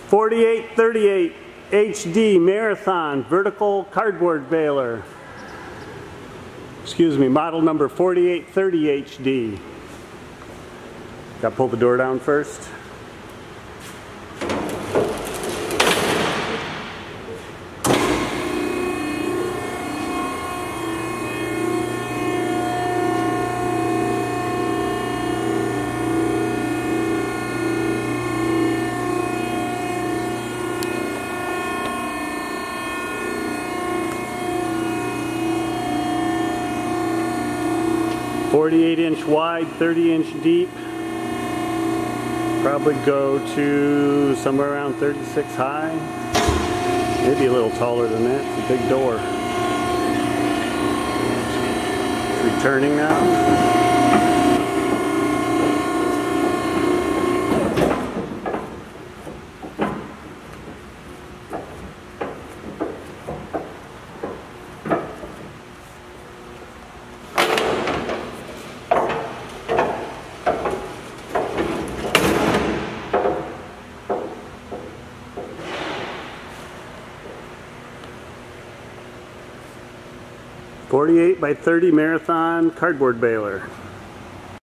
4838 HD Marathon vertical cardboard baler. Excuse me, model number 4830 HD. Got to pull the door down first. .48" wide, 30" deep. Probably go to somewhere around 36 high. Maybe a little taller than that. It's a big door. It's returning now. 48 by 30 marathon cardboard baler.